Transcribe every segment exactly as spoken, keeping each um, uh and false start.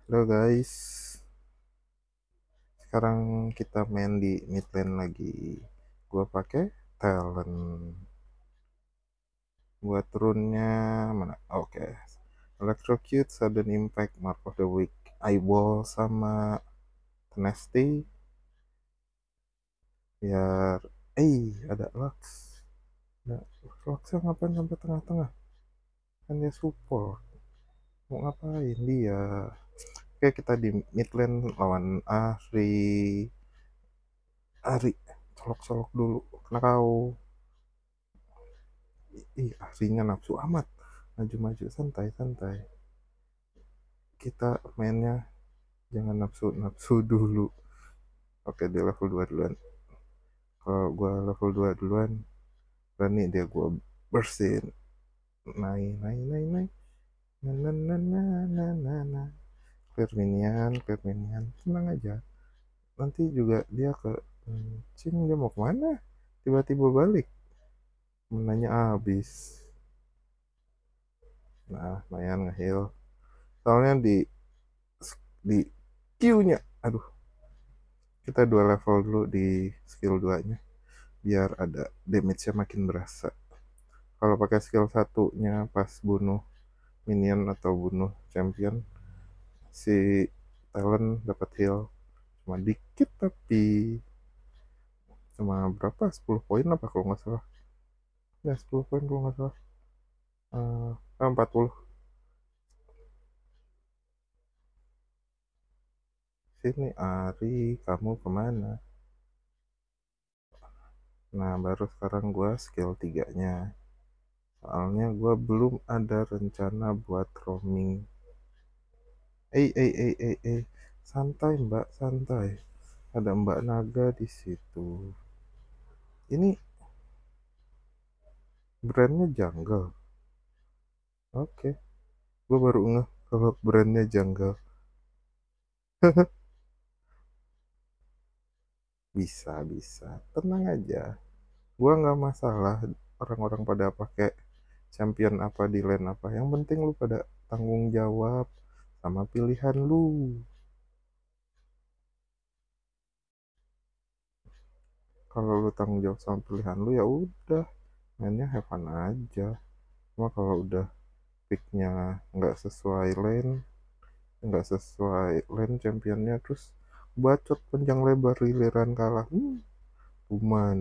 Halo guys, sekarang kita main di mid lane lagi. Gua pakai talent. Buat runnya mana? Oke. Electrocute, Sudden Impact, Mark of the Week, Eyeball sama Tenacity. Biar, eh ada Lux. Nah, Luxnya ngapain sampai tengah-tengah? Kan dia support. Mau ngapain dia? Oke, kita di mid lane lawan Ahri. Ahri, colok-colok dulu. Kena kau. Ih, aslinya nafsu amat. Maju-maju, santai-santai. Kita mainnya jangan nafsu-nafsu dulu. Oke, dia level dua duluan. Kalau gua level dua duluan, berani dia gua bersin. Naik, naik, naik, naik. Na, na, na, na, na, na, na. Clear minion, clear minion. Tenang aja. Nanti juga dia ke... Cing, dia mau kemana? Tiba-tiba balik. Menanya habis. Nah, lumayan nge-heal. Soalnya di di Q-nya. Aduh, kita dua level dulu di skill dua nya biar ada damage-nya makin berasa. Kalau pakai skill satunya pas bunuh minion atau bunuh champion, si talent dapat heal cuma dikit, tapi cuma berapa, sepuluh poin apa kalau nggak salah. Ya sepuluh poin kalau nggak salah. uh, empat puluh. Sini Ari, kamu kemana? Nah, baru sekarang gua skill tiga nya, soalnya gua belum ada rencana buat roaming. Eh, eh, eh, eh, eh, santai Mbak, santai. Ada Mbak Naga di situ. Ini brandnya Jungle. Oke, gue baru ngeh kalau brandnya Jungle. Bisa, bisa. Tenang aja. Gua nggak masalah orang-orang pada pakai champion apa di lane apa. Yang penting lu pada tanggung jawab sama pilihan lu. Kalau lu tanggung jawab sama pilihan lu, ya udah, mainnya have fun aja. Cuma kalau udah picknya nggak sesuai lane, nggak sesuai lane championnya, terus bacot panjang lebar giliran kalah, hmm, cuman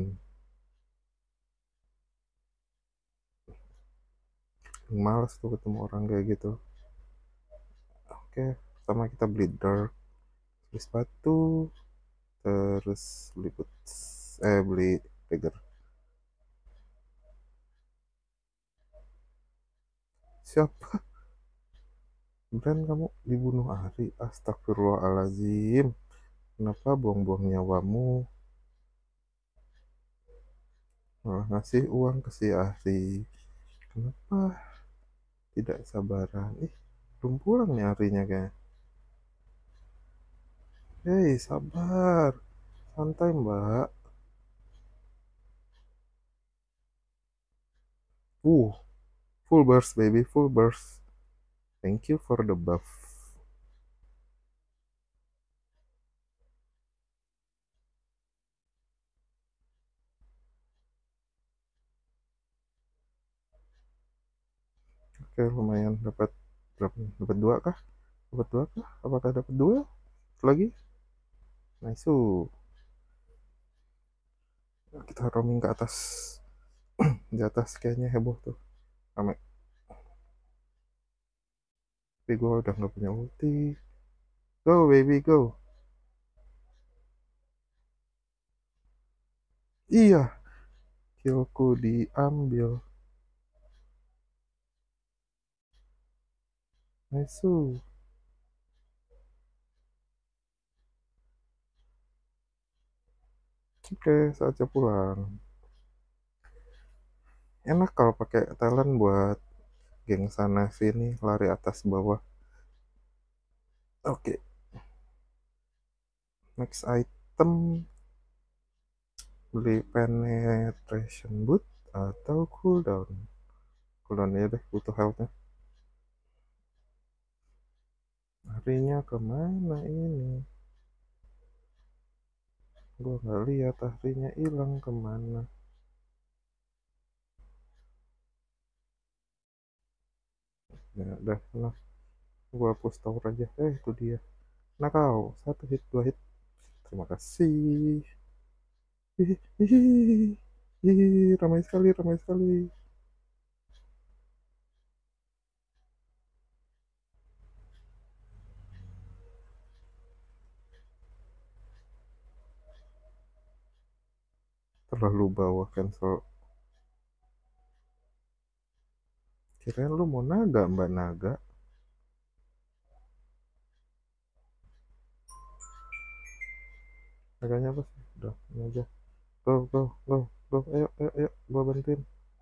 males tuh ketemu orang kayak gitu. Oke, pertama kita beli dark, beli sepatu, terus beli boots, eh beli dagger. Siapa brand kamu dibunuh Ari? Astagfirullahalazim, kenapa buang-buang nyawamu? Malah ngasih uang ke si Ari, kenapa tidak sabaran? Ih, belum pulang nih Arinya kayak. Hei, sabar. Santai, Mbak. Uh, full burst, baby. Full burst. Thank you for the buff. Oke, lumayan. Dapat berapa? Dapat dua kah? Dapat dua kah? Apakah dapat dua? Lagi? Nice. Kita roaming ke atas. Di atas kayaknya heboh tuh. Rame. Tapi gue udah nggak punya ulti. Go, baby, go. Iya, killku diambil. Nice. Oke, saatnya pulang. Enak kalau pakai talent buat geng sana sini, lari atas bawah. Oke, next item, beli penetration boot atau cooldown. Cooldown ya deh, butuh healthnya. Ahrinya kemana ini? Gua nggak lihat ahrinya hilang kemana. Ya udah, nah, gua hapus tower aja. Eh, itu dia. Nah kau, satu hit, dua hit. Terima kasih. Hihihi, ramai sekali, ramai sekali. Terlalu bawah cancel. Kirain lu mau naga, mbak naga. Naganya apa sih? Udah, ini aja. Go, go, go, go. Ayo, ayo, ayo. Gua bantuin.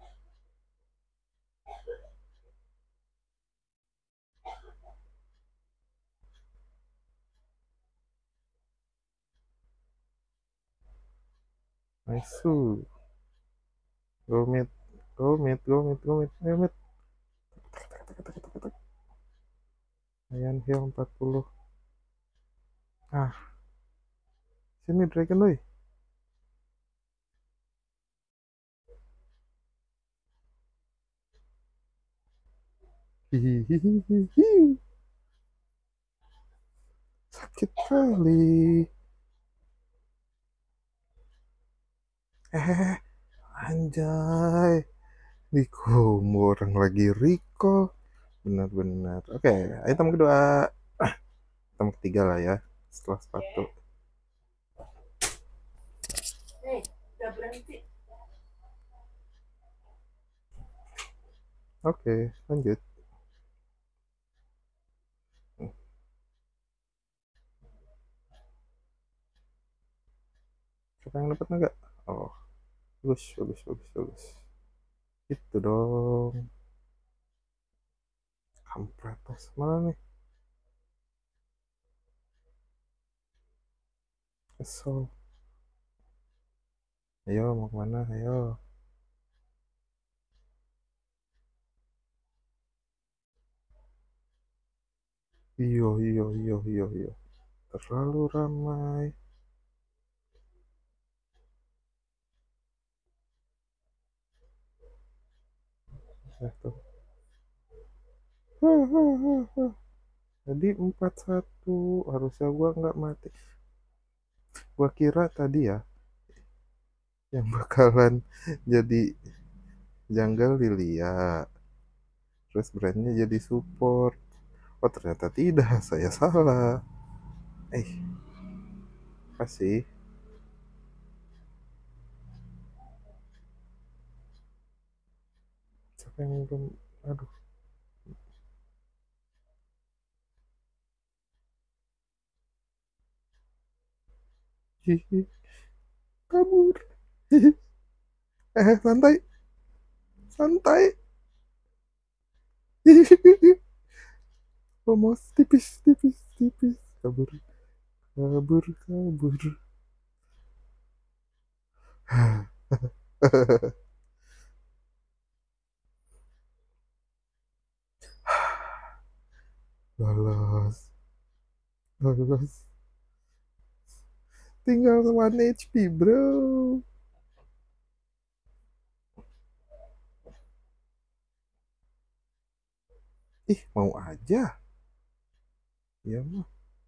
Nice. Go mid. Go mid, go mid, go mid. Ayo mid. Ayan heal empat puluh. Ah, sini dragon doi. Hihihihihi. Sakit kali. Eh, anjay. Di combo orang lagi recall. Benar-benar. Oke, item kedua. Item ketiga lah ya. Setelah sepatu. Oke, lanjut. Siapa yang dapat naga? Oh, bagus, bagus, bagus, bagus. Itu dong. Kampretos mana nih? Kesel. Ayo, mau kemana? Ayo. Iyo, iyo, iyo, iyo, iyo. Terlalu ramai. Eh, tuh. Huh, huh, huh, huh. Jadi empat satu. Harusnya gua nggak mati. Gua kira tadi ya yang bakalan jadi jungle Lilia. Terus brandnya jadi support. Oh ternyata tidak, saya salah. Eh, apa sih? Siapa yang belum? Aduh. Hihi, kabur. Hihi. Eh, santai, santai. Hihi. Almost tipis, tipis, tipis. Kabur, kabur, kabur. Lolos, lolos. Tinggal one H P, bro. Ih, mau aja. Ya mah.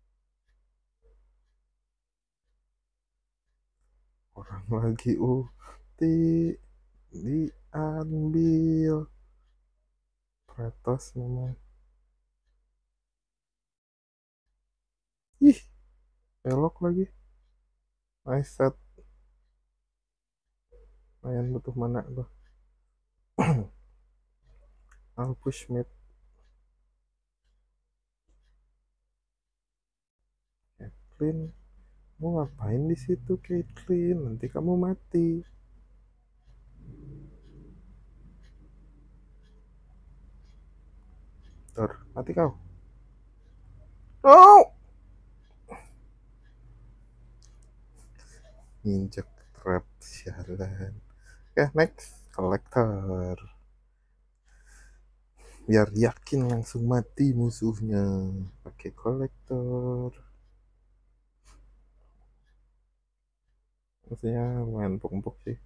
Orang lagi ulti diambil. Kratos memang. Ih, elok lagi. Nice set. Lumayan butuh mana gua. I'll push mid. Caitlyn, mau ngapain di situ Caitlyn? Nanti kamu mati. Tor, mati kau. No! Injek trap, sialan. Oke, next. Collector. Biar yakin langsung mati musuhnya. pakai kolektor. Maksudnya lumayan empuk-empuk sih.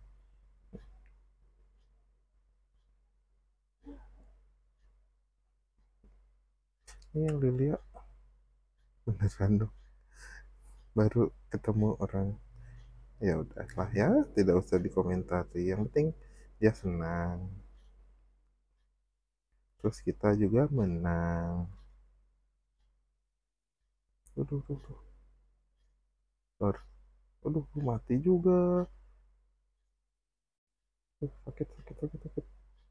Ini yang Lilia beneran dong, baru ketemu orang. Ya udahlah ya, tidak usah dikomentari, yang penting dia senang, terus kita juga menang. Aduh, aduh, aduh. Aduh, aduh, mati juga. Aduh, sakit, sakit, sakit, sakit.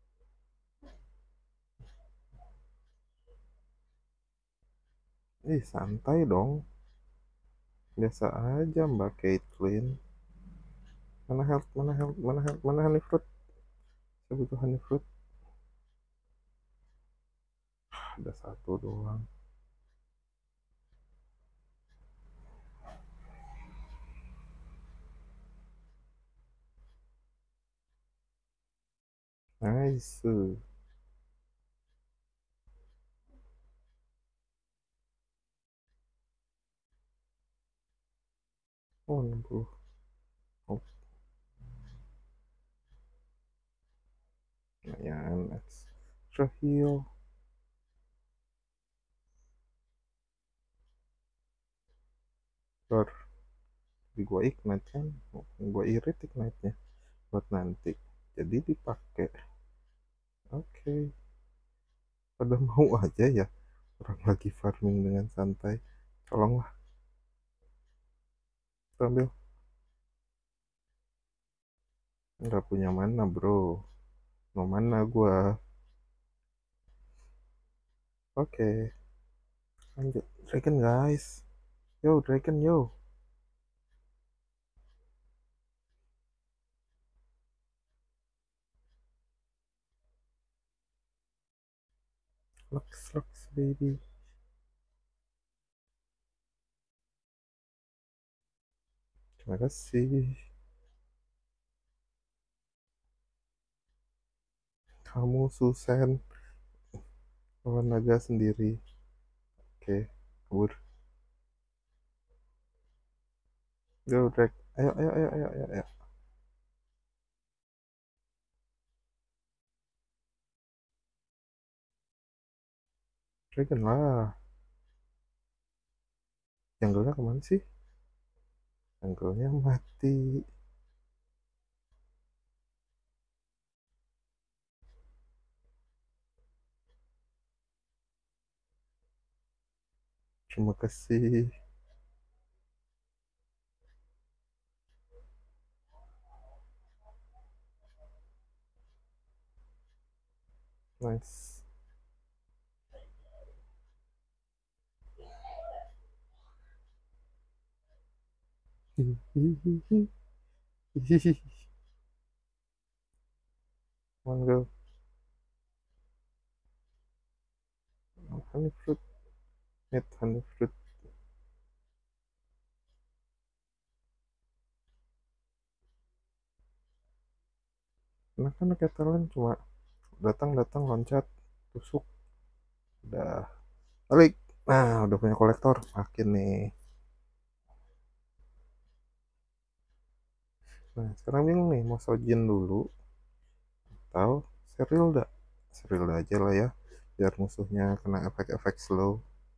Ih, santai dong. Biasa aja Mbak Caitlyn. Mana health, mana health, mana health, mana honey fruit. Saya butuh honey fruit. Ada satu doang. Nice. Oh, enam puluh. Oh, lumayan. Extra heal. Lor, di gua ignite kan. Gua irit ignite-nya buat nanti. Jadi dipakai. Oke. Okay. Pada mau aja ya. Orang lagi farming dengan santai. Tolonglah. Ambil. Nggak punya mana bro. Mau mana gua. Oke. Okay. Lanjut. Dragon guys. Yo Dragon yo. Lux Lux baby. Terima kasih. Kamu Susan. Lawan naga sendiri. Oke. Kabur. Go Drag. Ayo ayo ayo ayo ayo. ayo. Dragon lah. Jungle-nya kemana sih? Jungle-nya mati. Terima kasih. Nice. Hihihi. Mangga. Honey fruit. Net honey fruit. Nah kan Catalan cuma datang-datang loncat tusuk udah balik. Nah udah punya kolektor makin nih. Nah sekarang bingung nih mau Sojin dulu atau Serilda. Serilda aja lah ya biar musuhnya kena efek-efek slow.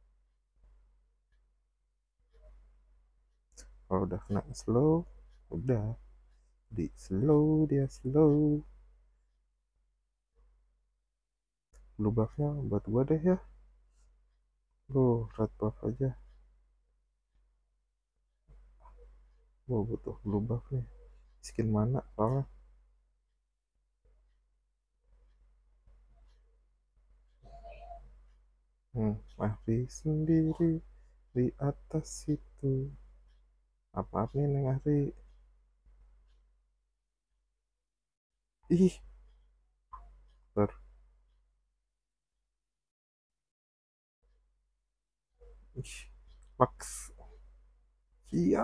Kalau udah kena slow udah di slow, dia slow. Blue buffnya buat gua deh ya. Lu red buff aja. Gua butuh blue buff nih. Skin mana soalnya. Hmm, Ahri sendiri di atas situ. Apa nih Neng Ahri? Ih, ter, ih, Max. Iya,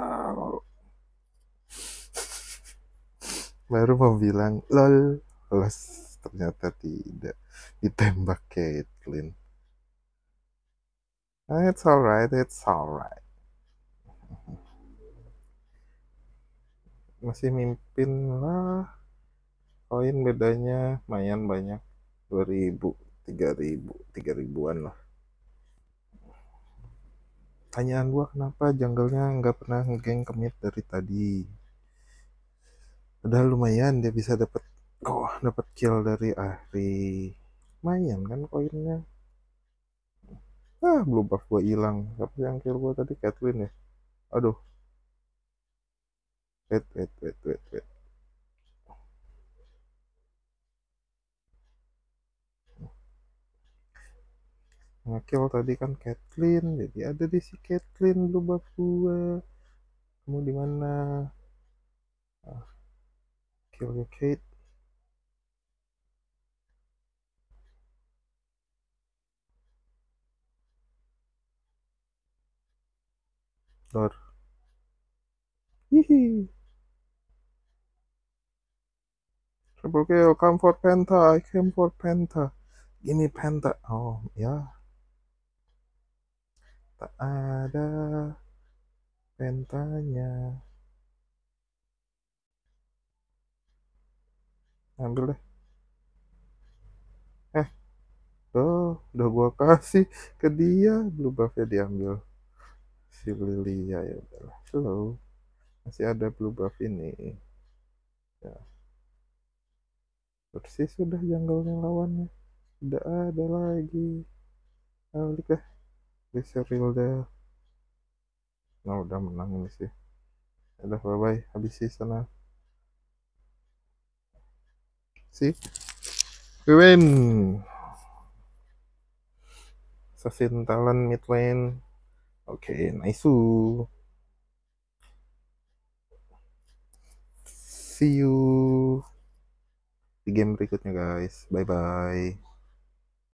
baru mau bilang lol, los ternyata tidak ditembak Caitlyn. It's alright, it's alright. Masih mimpin lah. Koin bedanya lumayan banyak. Dua ribu, tiga ribu, tiga ribuan lah. Tanyaan gua kenapa jungle-nya nggak pernah ngegeng kemit dari tadi. Udah lumayan dia bisa dapat oh dapat kill dari Ahri. Lumayan kan koinnya. Ah, blue buff gua hilang. Siapa yang kill gua tadi? Caitlyn ya. Aduh. Wait, wait, wait, wait, wait. Ngekill tadi kan Caitlyn, jadi ada di si Caitlyn blue buff gua. Kamu di mana? Ah, kill you Kate. Dor. Hihi. Triple kill, come for Penta, I came for Penta. Ini Penta. Oh, ya. Tak ada Pentanya. Ambil deh. Eh, tuh, udah gua kasih ke dia, blue buffnya diambil. Si Lilia ya udahlah. Slow. Masih ada blue buff ini. Ya, bersih sudah jungle yang lawannya. Tidak ada lagi. Balik deh. Bisa real deh. Nah, udah menang ini sih. Udah bye bye. Habis sih sana. See? We win. Assassin talent mid lane. Oke, okay, nice. See you di game berikutnya guys. Bye bye.